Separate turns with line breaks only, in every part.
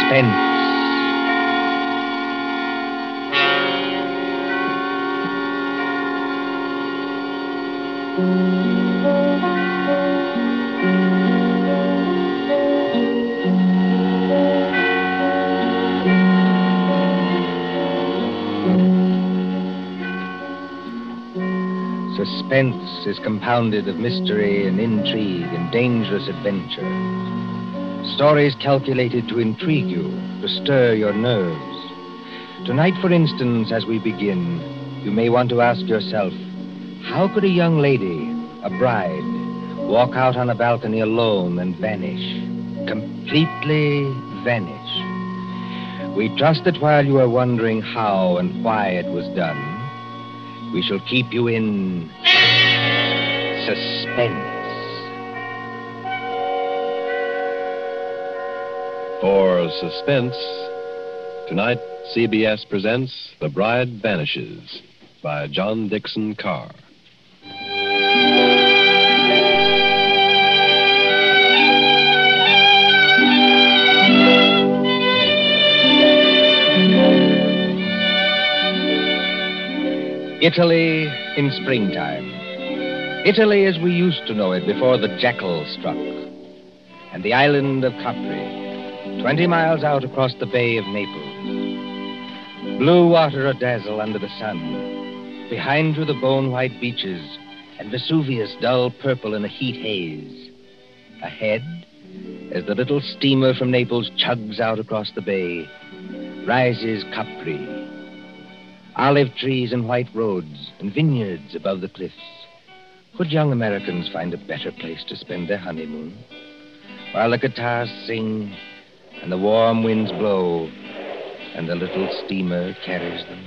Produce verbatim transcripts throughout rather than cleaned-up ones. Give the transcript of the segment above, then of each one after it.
Suspense. Suspense is compounded of mystery and intrigue and dangerous adventure. Stories calculated to intrigue you, to stir your nerves. Tonight, for instance, as we begin, you may want to ask yourself, how could a young lady, a bride, walk out on a balcony alone and vanish? Completely vanish. We trust that while you are wondering how and why it was done, we shall keep you in suspense.
For Suspense, tonight C B S presents The Bride Vanishes by John Dixon Carr.
Italy in springtime. Italy as we used to know it before the jackal struck. And the island of Capri, twenty miles out across the Bay of Naples. Blue water a-dazzle under the sun. Behind you the bone-white beaches, and Vesuvius dull purple in a heat haze. Ahead, as the little steamer from Naples chugs out across the bay, rises Capri. Olive trees and white roads and vineyards above the cliffs. Could young Americans find a better place to spend their honeymoon? While the guitars sing and the warm winds blow and the little steamer carries them.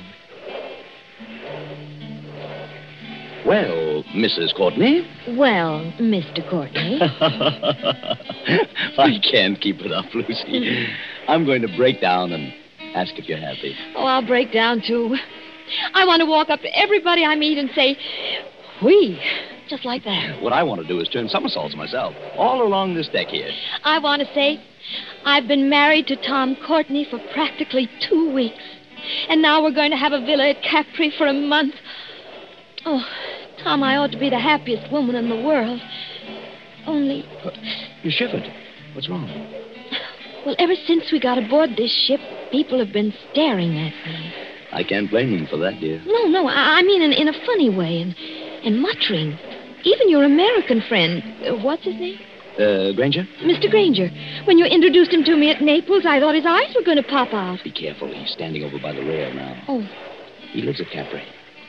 Well, Missus Courtney.
Well, Mister Courtney.
I can't keep it up, Lucy. I'm going to break down and ask if you're happy.
Oh, I'll break down, too. I want to walk up to everybody I meet and say, "Whee," just like that.
What I want to do is turn somersaults myself, all along this deck here.
I want to say, I've been married to Tom Courtney for practically two weeks. And now we're going to have a villa at Capri for a month. Oh, Tom, I ought to be the happiest woman in the world. Only...
You shivered. What's wrong?
Well, ever since we got aboard this ship, people have been staring at me.
I can't blame them for that, dear.
No, no, I, I mean in, in a funny way, and, and muttering. Even your American friend, uh, what's his name?
Uh, Granger?
Mister Granger. When you introduced him to me at Naples, I thought his eyes were going to pop out.
Be careful. He's standing over by the rail now.
Oh.
He lives at Capri.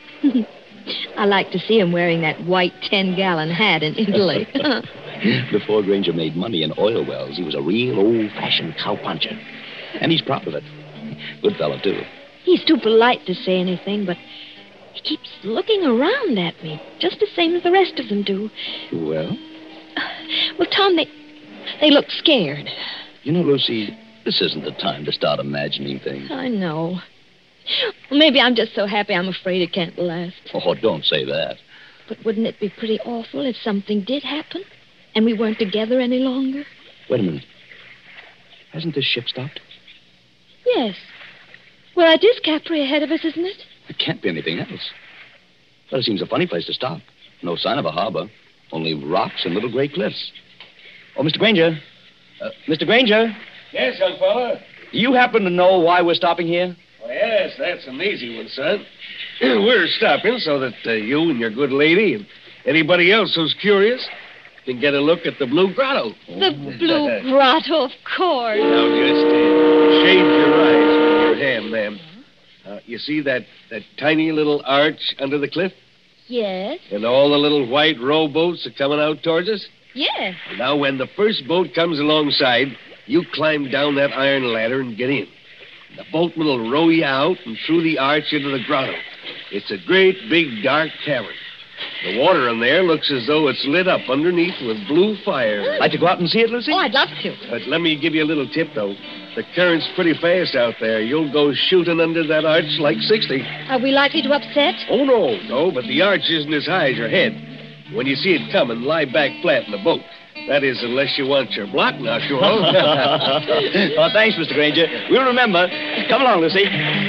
I like to see him wearing that white ten-gallon hat in Italy.
Before Granger made money in oil wells, he was a real old-fashioned cowpuncher. And he's proud of it. Good fellow, too.
He's too polite to say anything, but he keeps looking around at me, just the same as the rest of them do.
Well?
Well, Tom, they, they look scared.
You know, Lucy, this isn't the time to start imagining things.
I know. Well, maybe I'm just so happy I'm afraid it can't last.
Oh, don't say that.
But wouldn't it be pretty awful if something did happen and we weren't together any longer?
Wait a minute. Hasn't this ship stopped?
Yes. Well, that is Capri ahead of us, isn't it?
It can't be anything else. Well, it seems a funny place to stop. No sign of a harbor. Only rocks and little gray cliffs. Oh, Mister Granger. Uh, Mister Granger.
Yes, young fella.
Do you happen to know why we're stopping here?
Oh, yes, that's an easy one, son. We're stopping so that uh, you and your good lady and anybody else who's curious can get a look at the Blue Grotto.
The Blue Grotto, of course.
Now, just uh, shade your eyes with your hand, ma'am. Uh, you see that, that tiny little arch under the cliff?
Yes.
And all the little white rowboats are coming out towards us?
Yes.
Now, when the first boat comes alongside, you climb down that iron ladder and get in. The boatman will row you out and through the arch into the grotto. It's a great, big, dark cavern. The water in there looks as though it's lit up underneath with blue fire.
Like to go out and see it, Lucy?
Oh, I'd love to.
But let me give you a little tip, though. The current's pretty fast out there. You'll go shooting under that arch like sixty.
Are we likely to upset?
Oh, no, no, but the arch isn't as high as your head. When you see it coming, lie back flat in the boat. That is, unless you want your block knocked off.
Oh, thanks, Mister Granger. We'll remember. Come along, Lucy.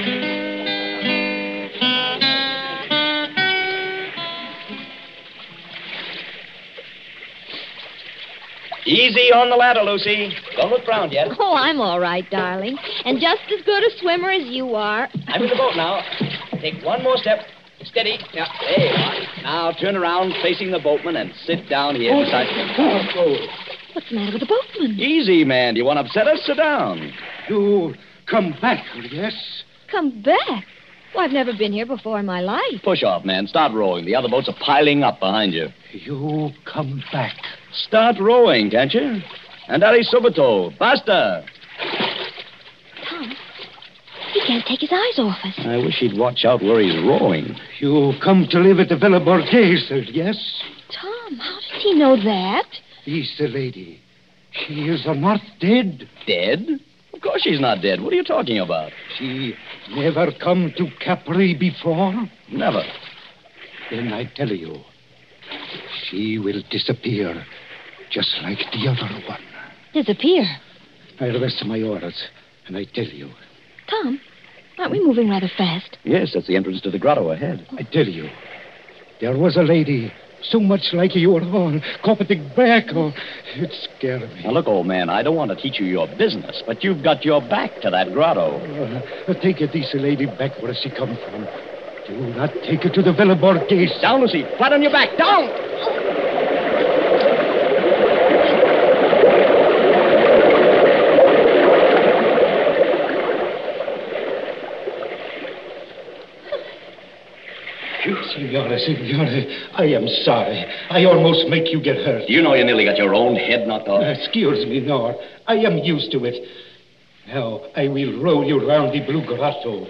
Easy on the ladder, Lucy. Don't look round yet.
Oh, I'm all right, darling. And just as good a swimmer as you are.
I'm in the boat now. Take one more step. Steady. Yeah, there you are. Now turn around facing the boatman and sit down here
Oh.
beside me. Oh, oh.
What's the matter with the boatman?
Easy, man. Do you want to upset us? Sit down.
You come back, yes?
Come back? Well, I've never been here before in my life.
Push off, man. Start rowing. The other boats are piling up behind you.
You come back.
Start rowing, can't you? And Andare subito. Basta.
Tom, he can't take his eyes off us.
I wish he'd watch out where he's rowing.
You come to live at the Villa Borghese, yes?
Tom, how does he know that?
He's the lady. She is not dead.
Dead? Of course she's not dead. What are you talking about?
She never come to Capri before?
Never.
Then I tell you, she will disappear, just like the other one.
Disappear?
I rest my orders, and I tell you.
Tom, aren't we moving rather fast?
Yes, that's the entrance to the grotto ahead.
I tell you, there was a lady so much like your own, Coptic back. Oh, it scared me.
Now, look, old man, I don't want to teach you your business, but you've got your back to that grotto.
Uh, take a decent lady back where she come from. Do not take her to the Villa Borghese.
Down, Lucy. Flat on your back. Down!
Signore, signore, I am sorry. I almost make you get hurt.
You know you nearly got your own head knocked off.
Uh, excuse me, no. I am used to it. Now, I will roll you round the Blue Grotto.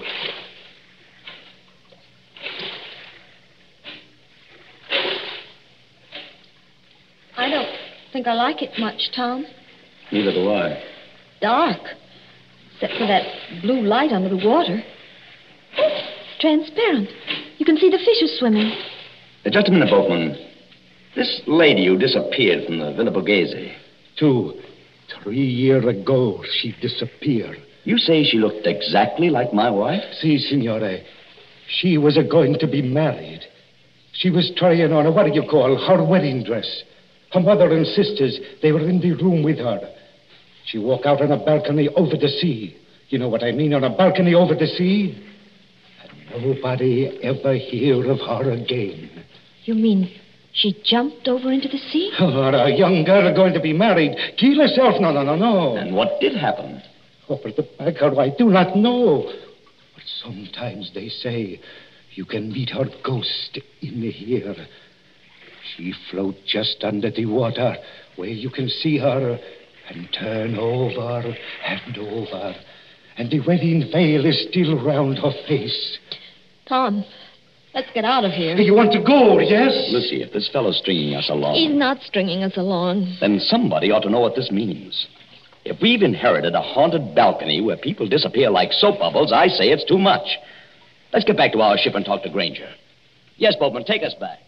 I don't think I like it much, Tom.
Neither do I.
Dark. Except for that blue light under the water. It's transparent. You can see the fishes swimming.
Uh, just a minute, boatman. This lady who disappeared from the Villa Borghese.
Two, three years ago, she disappeared.
You say she looked exactly like my wife?
Si, signore. She was a going to be married. She was trying on a, what do you call, her wedding dress. Her mother and sisters, they were in the room with her. She walked out on a balcony over the sea. You know what I mean, on a balcony over the sea? And nobody ever hear of her again.
You mean she jumped over into the sea?
Oh, a young girl going to be married. Kill herself. No, no, no, no.
And what did happen?
Over the back, or I do not know. But sometimes they say you can meet her ghost in the here. She float just under the water where you can see her and turn over and over. And the wedding veil is still round her face.
Tom, let's get out of here.
You want to go, yes?
Lucy, if this fellow's stringing us along...
He's not stringing us along.
Then somebody ought to know what this means. If we've inherited a haunted balcony where people disappear like soap bubbles, I say it's too much. Let's get back to our ship and talk to Granger. Yes, boatman, take us back.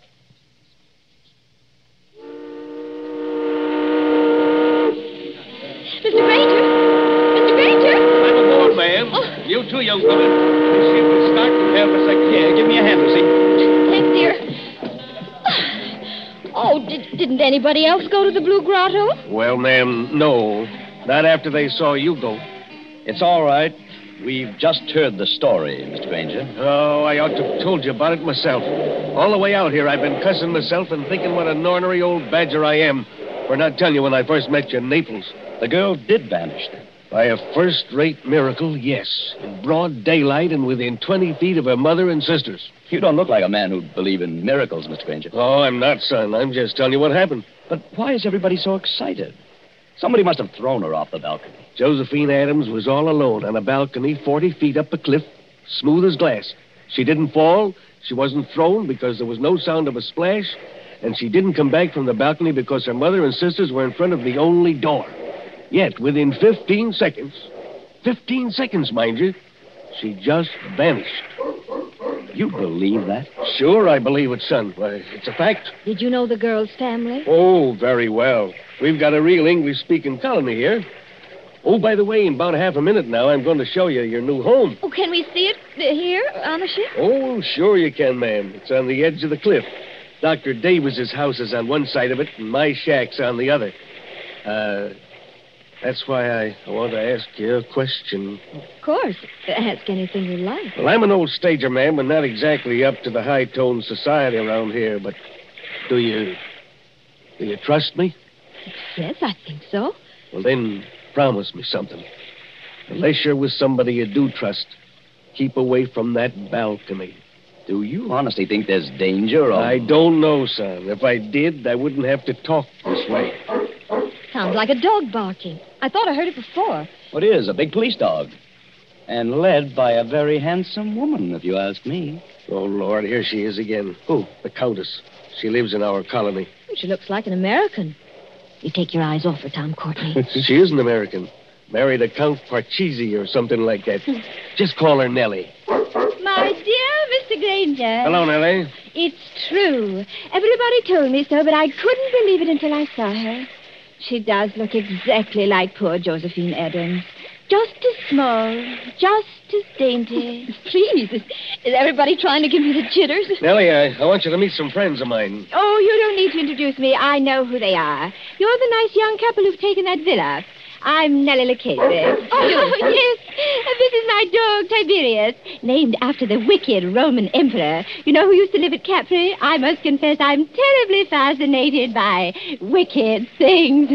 Mister Granger! Mister Granger!
I'm aboard, ma'am.
Oh.
You too, young woman. This ship will start in half a second.
Yeah, give me a hand, Lucy.
Thanks, dear. Oh, did, didn't anybody else go to the Blue Grotto?
Well, ma'am, no. Not after they saw you go.
It's all right. We've just heard the story, Mister Granger.
Oh, I ought to have told you about it myself. All the way out here, I've been cussing myself and thinking what a ornery old badger I am for not telling you when I first met you in Naples.
The girl did vanish then.
By a first-rate miracle, yes. In broad daylight and within twenty feet of her mother and sisters.
You don't look like a man who'd believe in miracles, Mister Granger.
Oh, I'm not, son. I'm just telling you what happened.
But why is everybody so excited? Somebody must have thrown her off the balcony.
Josephine Adams was all alone on a balcony forty feet up a cliff, smooth as glass. She didn't fall. She wasn't thrown because there was no sound of a splash. And she didn't come back from the balcony because her mother and sisters were in front of the only door. Yet, within fifteen seconds, fifteen seconds, mind you, she just vanished.
You believe that?
Sure, I believe it, son. Why, it's a fact.
Did you know the girl's family?
Oh, very well. We've got a real English-speaking colony here. Oh, by the way, in about half a minute now, I'm going to show you your new home.
Oh, can we see it uh, here on the ship?
Oh, sure you can, ma'am. It's on the edge of the cliff. Doctor Davis's house is on one side of it, and my shack's on the other. Uh, that's why I, I want to ask you a question.
Of course. Ask anything you like.
Well, I'm an old stager, ma'am, and not exactly up to the high-toned society around here, but do you... do you trust me?
Yes, I think so.
Well, then, promise me something. Unless you're with somebody you do trust, keep away from that balcony.
Do you honestly think there's danger? Or...
I don't know, son. If I did, I wouldn't have to talk this way.
Sounds like a dog barking. I thought I heard it before.
What is? A big police dog. And led by a very handsome woman, if you ask me.
Oh, Lord, here she is again. Who? The Countess. She lives in our colony.
She looks like an American. You take your eyes off her, Tom Courtney.
She is an American. Married a Count Parcheesi or something like that. Just call her Nellie.
My dear Mister Granger.
Hello, Nellie.
It's true. Everybody told me so, but I couldn't believe it until I saw her. She does look exactly like poor Josephine Adams. Just as small, just as dainty.
Please, is, is everybody trying to give me the jitters?
Nellie, I, I want you to meet some friends of mine.
Oh, you don't need to introduce me. I know who they are. You're the nice young couple who've taken that villa. I'm Nellie Lucchese. Oh, yes. This is my dog, Tiberius, named after the wicked Roman emperor. You know who used to live at Capri? I must confess I'm terribly fascinated by wicked things.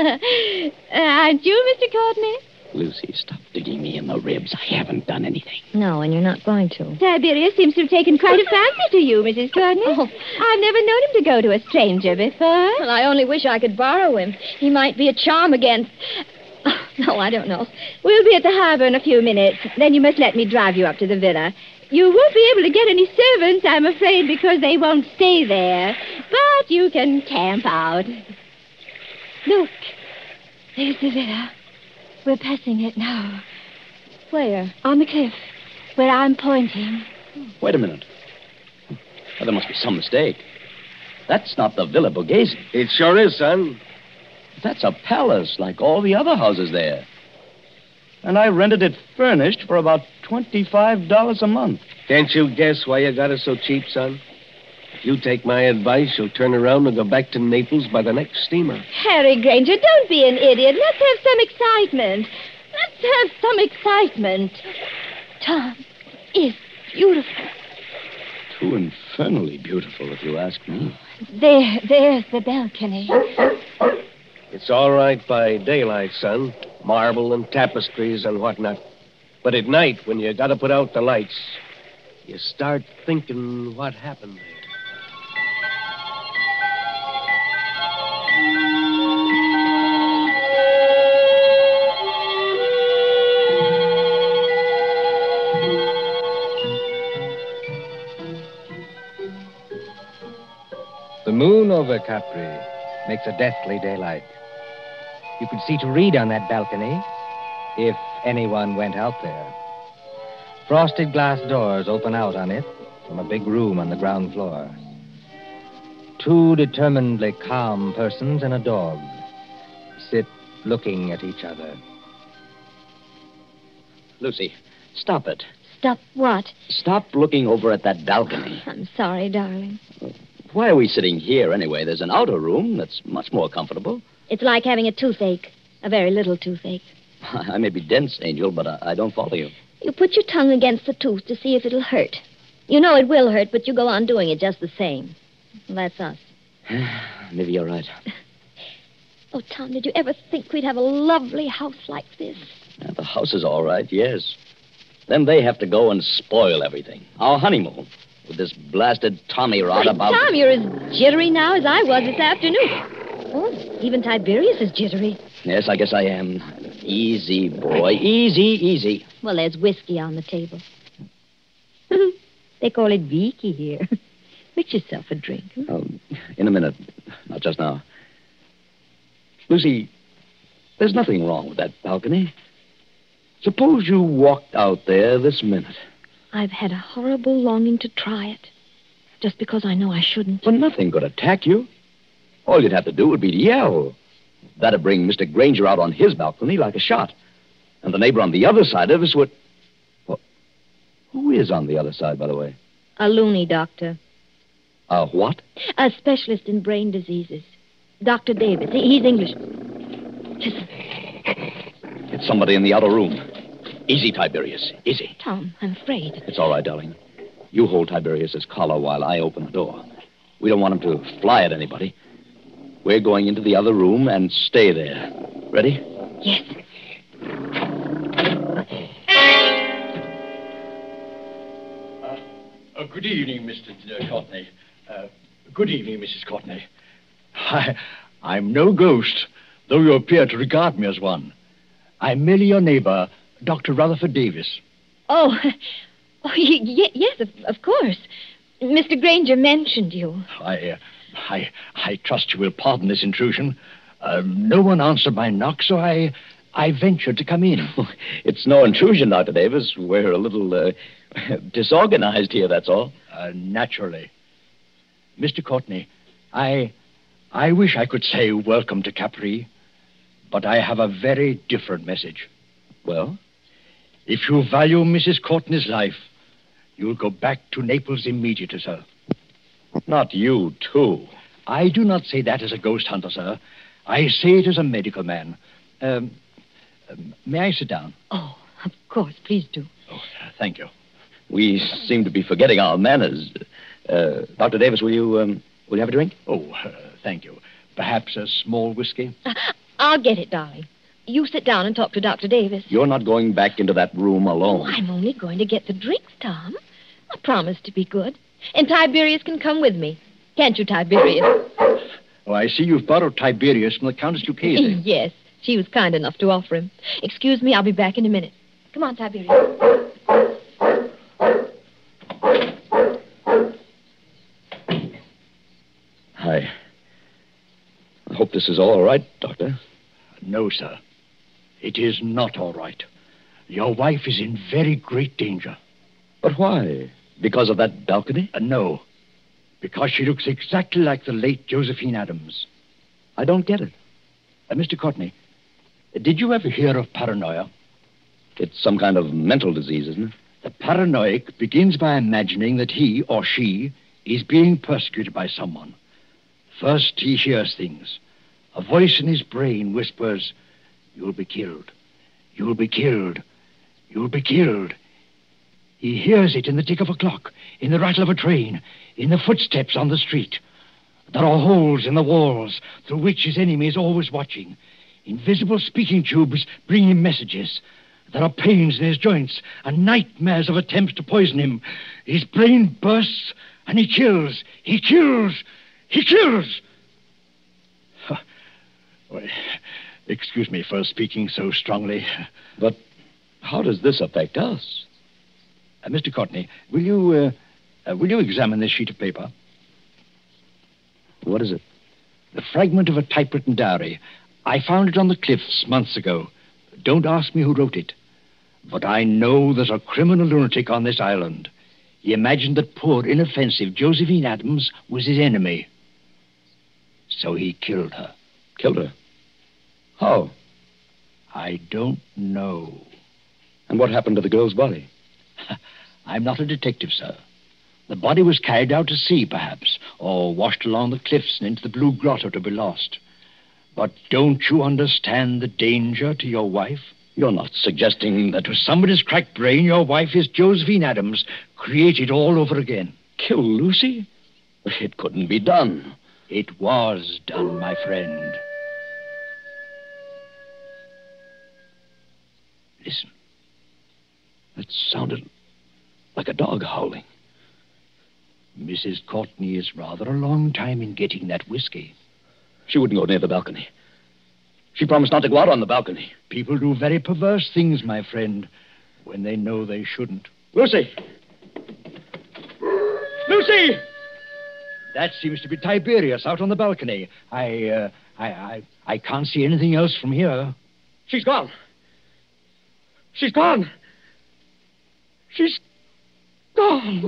uh, aren't you, Mister Courtney?
Lucy, stop digging me in the ribs. I haven't done anything.
No, and you're not going to.
Tiberius seems to have taken quite a fancy to you, Missus Courtney.
Oh.
I've never known him to go to a stranger before.
Well, I only wish I could borrow him. He might be a charm against... Oh, no, I don't know.
We'll be at the harbor in a few minutes. Then you must let me drive you up to the villa. You won't be able to get any servants, I'm afraid, because they won't stay there. But you can camp out. Look, there's the villa. We're passing it now.
Where?
On the cliff, where I'm pointing.
Wait a minute. Well, there must be some mistake. That's not the Villa Borghese.
It sure is, son.
That's a palace like all the other houses there. And I rented it furnished for about twenty-five dollars a month.
Can't you guess why you got it so cheap, son? If you take my advice, you'll turn around and go back to Naples by the next steamer.
Harry Granger, don't be an idiot. Let's have some excitement. Let's have some excitement. Tom is beautiful.
Too infernally beautiful, if you ask me.
There, there's the balcony.
It's all right by daylight, son. Marble and tapestries and whatnot. But at night, when you got to put out the lights, you start thinking what happened there.
The moon over Capri makes a deathly daylight. You could see to read on that balcony if anyone went out there. Frosted glass doors open out on it from a big room on the ground floor. Two determinedly calm persons and a dog sit looking at each other.
Lucy, stop it.
Stop what?
Stop looking over at that balcony.
I'm sorry, darling.
Why are we sitting here anyway? There's an outer room that's much more comfortable.
It's like having a toothache. A very little toothache.
I may be dense, Angel, but I, I don't follow you.
You put your tongue against the tooth to see if it'll hurt. You know it will hurt, but you go on doing it just the same. That's us.
Maybe you're right.
Oh, Tom, did you ever think we'd have a lovely house like this?
Yeah, the house is all right, yes. Then they have to go and spoil everything. Our honeymoon. With this blasted Tommy rod
Why,
about...
Tom, you're as jittery now as I was this afternoon. Oh, even Tiberius is jittery.
Yes, I guess I am. Easy, boy. Easy, easy.
Well, there's whiskey on the table. They call it Vicky here. Mix yourself a drink. Hmm?
Oh, in a minute. Not just now. Lucy, there's nothing wrong with that balcony. Suppose you walked out there this minute.
I've had a horrible longing to try it. Just because I know I shouldn't.
But nothing could attack you. All you'd have to do would be to yell. That'd bring Mister Granger out on his balcony like a shot. And the neighbor on the other side of us would... Well, who is on the other side, by the way?
A loony doctor.
A what?
A specialist in brain diseases. Doctor Davis. He- He's English. Listen.
It's somebody in the outer room. Easy, Tiberius. Easy.
Tom, I'm afraid.
It's all right, darling. You hold Tiberius's collar while I open the door. We don't want him to fly at anybody. We're going into the other room and stay there. Ready?
Yes.
Uh, uh, good evening, Mister D- Courtney. Uh, good evening, Missus Courtney. I, I'm no ghost, though you appear to regard me as one. I'm merely your neighbor, Doctor Rutherford Davis.
Oh, oh y- y- yes, of, of course. Mister Granger mentioned you.
I, uh, I, I trust you will pardon this intrusion. Uh, no one answered my knock, so I, I ventured to come in.
It's no intrusion, Doctor Davis. We're a little uh, disorganized here, that's all.
Uh, naturally. Mister Courtney, I, I wish I could say welcome to Capri, but I have a very different message.
Well?
If you value Missus Courtney's life, you'll go back to Naples immediately, sir.
Not you, too.
I do not say that as a ghost hunter, sir. I say it as a medical man. Um, um, may I sit down?
Oh, of course. Please do.
Oh, thank you.
We seem to be forgetting our manners. Uh, Doctor Davis, will you, um, will you have a drink?
Oh, uh, thank you. Perhaps a small whiskey?
Uh, I'll get it, darling. You sit down and talk to Doctor Davis.
You're not going back into that room alone.
Oh, I'm only going to get the drinks, Tom. I promise to be good. And Tiberius can come with me. Can't you, Tiberius?
Oh, I see you've borrowed Tiberius from the Countess Lucchese.
Yes, she was kind enough to offer him. Excuse me, I'll be back in a minute. Come on, Tiberius.
I... I hope this is all right, Doctor.
No, sir. It is not all right. Your wife is in very great danger.
But why? Because of that balcony?
Uh, no. Because she looks exactly like the late Josephine Adams.
I don't get it.
Uh, Mister Courtney, did you ever hear of paranoia?
It's some kind of mental disease, isn't it?
The paranoic begins by imagining that he or she is being persecuted by someone. First, he hears things. A voice in his brain whispers, "You'll be killed. You'll be killed. You'll be killed." He hears it in the tick of a clock, in the rattle of a train, in the footsteps on the street. There are holes in the walls through which his enemy is always watching. Invisible speaking tubes bring him messages. There are pains in his joints and nightmares of attempts to poison him. His brain bursts and he kills. He kills. He kills. Well, excuse me for speaking so strongly.
But how does this affect us?
Uh, Mister Courtney, will you, uh, uh, will you examine this sheet of paper?
What is it?
The fragment of a typewritten diary. I found it on the cliffs months ago. Don't ask me who wrote it. But I know there's a criminal lunatic on this island. He imagined that poor, inoffensive Josephine Adams was his enemy. So he killed her.
Killed her? How?
I don't know.
And what happened to the girl's body?
I'm not a detective, sir. The body was carried out to sea, perhaps, or washed along the cliffs and into the Blue Grotto to be lost. But don't you understand the danger to your wife?
You're not suggesting that...
To somebody's cracked brain, your wife is Josephine Adams, created all over again.
Kill Lucy? It couldn't be done.
It was done, my friend. Listen.
That sounded like a dog howling.
Missus Courtney is rather a long time in getting that whiskey.
She wouldn't go near the balcony. She promised not to go out on the balcony.
People do very perverse things, my friend, when they know they shouldn't.
Lucy! Lucy!
That seems to be Tiberius out on the balcony. I, uh, I, I, I can't see anything else from here.
She's gone. She's gone. She's gone.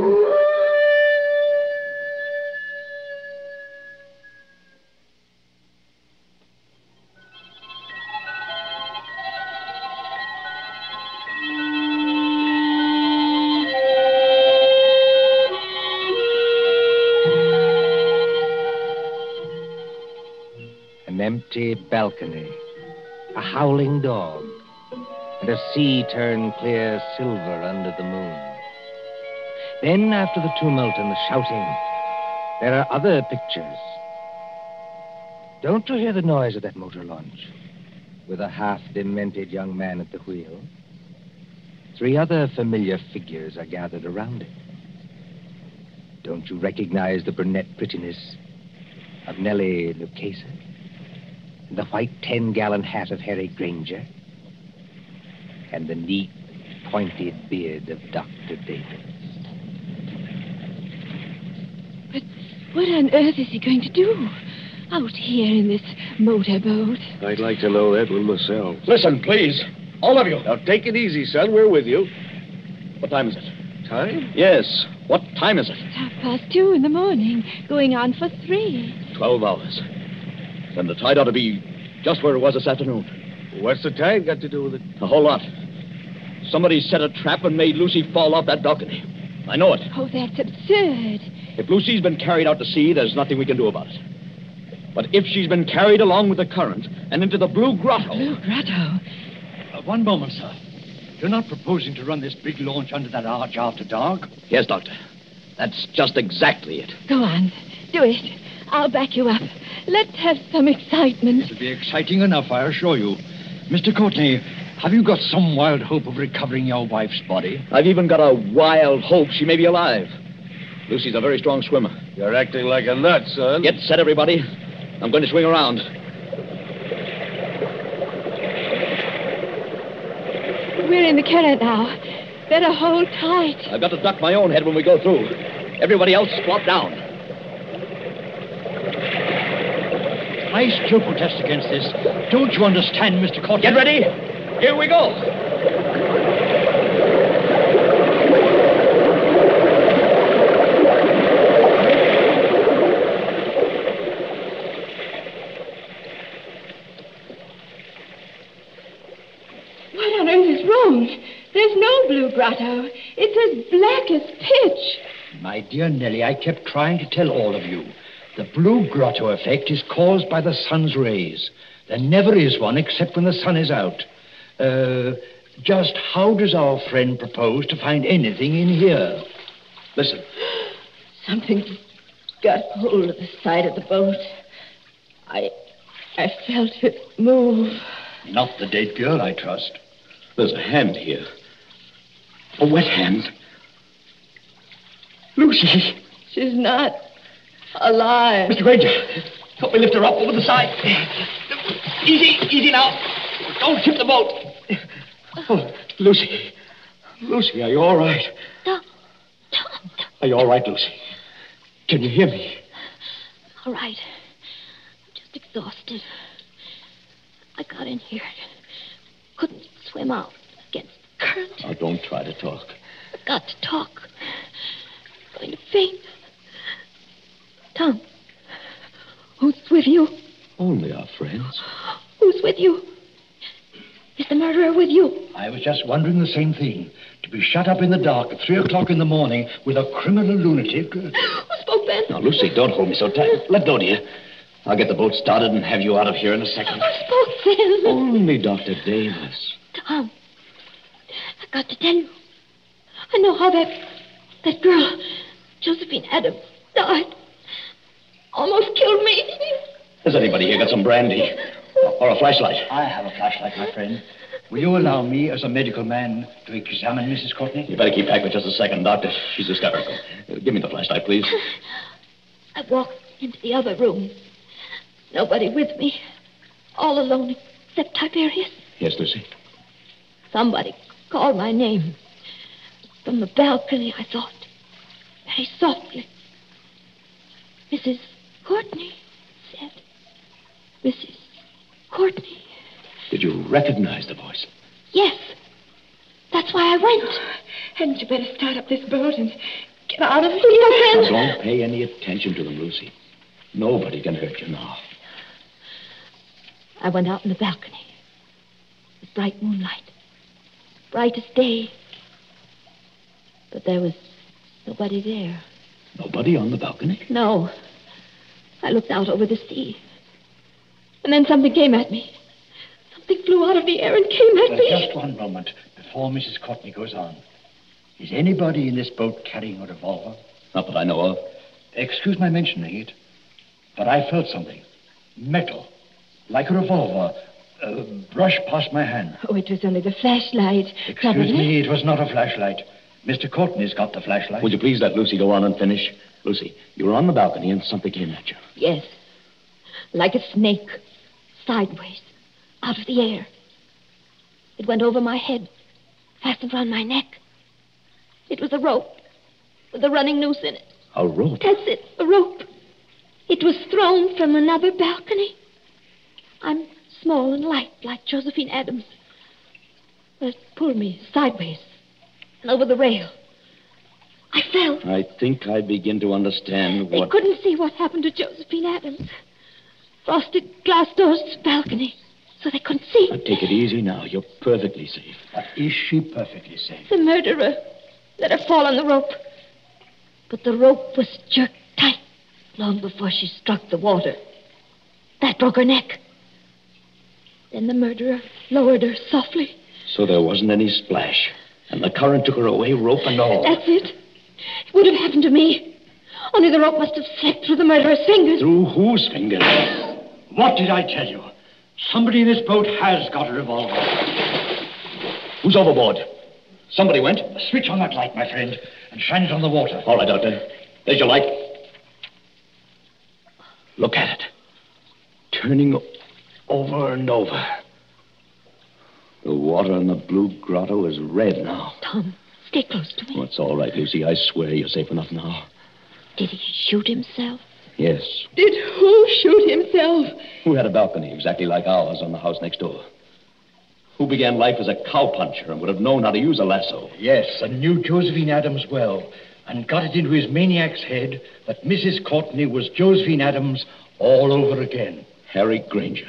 empty balcony, a howling dog, and a sea turned clear silver under the moon. Then, after the tumult and the shouting, there are other pictures. Don't you hear the noise of that motor launch, with a half-demented young man at the wheel? Three other familiar figures are gathered around it. Don't you recognize the brunette prettiness of Nellie Lucchesa? And the white ten-gallon hat of Harry Granger? And the neat, pointed beard of Doctor Davis?
But what on earth is he going to do out here in this motorboat?
I'd like to know that one myself.
Listen, please. All of you.
Now, take it easy, son. We're with you.
What time is it?
Time?
Yes. What time is it?
It's half past two in the morning, going on for three.
Twelve hours. Then the tide ought to be just where it was this afternoon.
What's the tide got to do with it?
A whole lot. Somebody set a trap and made Lucy fall off that balcony. I know it.
Oh, that's absurd.
If Lucy's been carried out to sea, there's nothing we can do about it. But if she's been carried along with the current and into the Blue Grotto...
Blue Grotto?
Uh, one moment, sir. You're not proposing to run this big launch under that arch after dark?
Yes, Doctor. That's just exactly it.
Go on. Do it. I'll back you up. Let's have some excitement.
It'll be exciting enough, I assure you. Mister Courtney, have you got some wild hope of recovering your wife's body?
I've even got a wild hope she may be alive. Lucy's a very strong swimmer.
You're acting like a nut, son.
Get set, everybody. I'm going to swing around.
We're in the current now. Better hold tight.
I've got to duck my own head when we go through. Everybody else squat down.
I still protest against this. Don't you understand, Mister Courtney?
Get ready. Here we go.
What on earth is wrong? There's no Blue Grotto. It's as black as pitch.
My dear Nellie, I kept trying to tell all of you. The Blue Grotto effect is caused by the sun's rays. There never is one except when the sun is out. Uh, just how does our friend propose to find anything in here?
Listen.
Something's got hold of the side of the boat. I... I felt it move.
Not the dead girl, I trust.
There's a hand here. A wet hand. Lucy.
She's not alive.
Mister Granger, help me lift her up over the side. Easy, easy now. Don't tip the boat. Oh, Lucy. Lucy, are you all right?
Tom. Tom.
Are you all right, Lucy? Can you hear me?
All right. I'm just exhausted. I got in here. Couldn't swim out against the current.
Now, don't try to talk.
I've got to talk. I'm going to faint. Tom, who's with you?
Only our friends.
Who's with you? Is the murderer with you?
I was just wondering the same thing. To be shut up in the dark at three o'clock in the morning with a criminal lunatic.
Who spoke then?
Now, Lucy, don't hold me so tight. Let go, dear. I'll get the boat started and have you out of here in a second.
Who spoke then?
Only Doctor Davis.
Tom, I've got to tell you. I know how that that girl, Josephine Adams, died. Almost killed me.
Has anybody here got some brandy? Or a flashlight?
I have a flashlight, my friend. Will you allow me, as a medical man, to examine Missus Courtney?
You better keep back for just a second, Doctor. She's hysterical. Uh, give me the flashlight, please.
I walked into the other room. Nobody with me. All alone except Tiberius.
Yes, Lucy?
Somebody called my name. From the balcony, I thought. Very softly. Missus Courtney said. Missus Courtney.
Did you recognize the voice?
Yes. That's why I went.
Hadn't you better start up this boat and get out of here?
Now, don't pay any attention to them, Lucy. Nobody can hurt you now.
I went out on the balcony. It was bright moonlight. Bright as day. But there was nobody there.
Nobody on the balcony?
No. I looked out over the sea. And then something came at me. Something flew out of the air and came at
Uh,
me.
just one moment before Missus Courtney goes on. Is anybody in this boat carrying a revolver?
Not that I know of.
Excuse my mentioning it, but I felt something. Metal. Like a revolver. Uh, brush past my hand.
Oh, it was only the flashlight.
Excuse
Probably.
me, it was not a flashlight. Mister Courtney's got the flashlight.
Would you please let Lucy go on and finish? Lucy, you were on the balcony and something came at you.
Yes. Like a snake. Sideways. Out of the air. It went over my head. Fastened around my neck. It was a rope. With a running noose in it.
A rope?
That's it. A rope. It was thrown from another balcony. I'm small and light, like Josephine Adams. But it pulled me sideways and over the rail. I fell.
I think I begin to understand
They
what...
couldn't see what happened to Josephine Adams. Frosted glass doors to the balcony, so they couldn't see.
Now, take it easy now. You're perfectly safe.
But is she perfectly safe?
The murderer let her fall on the rope. But the rope was jerked tight long before she struck the water. That broke her neck. Then the murderer lowered her softly.
So there wasn't any splash. And the current took her away, rope and all.
That's it. It would have happened to me. Only the rope must have slipped through the murderer's fingers.
Through whose fingers?
What did I tell you? Somebody in this boat has got a revolver.
Who's overboard? Somebody went.
Switch on that light, my friend, and shine it on the water.
All right, Doctor. There's your light. Look at it. Turning over and over. The water in the blue grotto is red now.
Tom, stay close to me.
Oh, it's all right, Lucy. I swear you're safe enough now.
Did he shoot himself?
Yes.
Did who shoot himself?
Who had a balcony exactly like ours on the house next door? Who began life as a cowpuncher and would have known how to use a lasso?
Yes, and knew Josephine Adams well, and got it into his maniac's head that Missus Courtney was Josephine Adams all over again.
Harry Granger.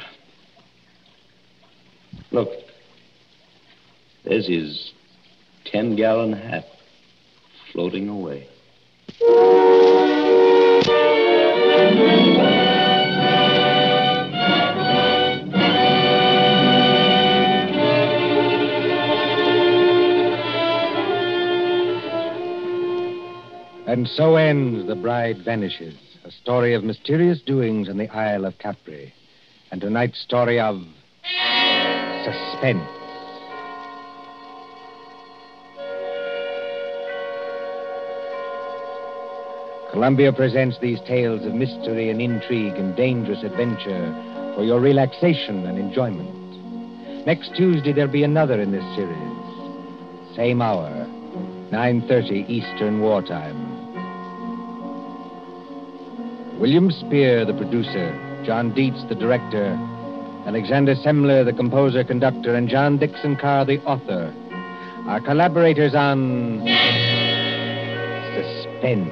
Look. There's his ten-gallon hat floating away.
And so ends The Bride Vanishes, a story of mysterious doings in the Isle of Capri. And tonight's story of Suspense. Columbia presents these tales of mystery and intrigue and dangerous adventure for your relaxation and enjoyment. Next Tuesday, there'll be another in this series. Same hour, nine thirty Eastern Wartime. William Spear, the producer, John Dietz, the director, Alexander Semler, the composer-conductor, and John Dixon Carr, the author, are collaborators on Suspense.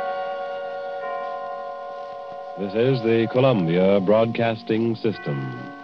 This is the Columbia Broadcasting System.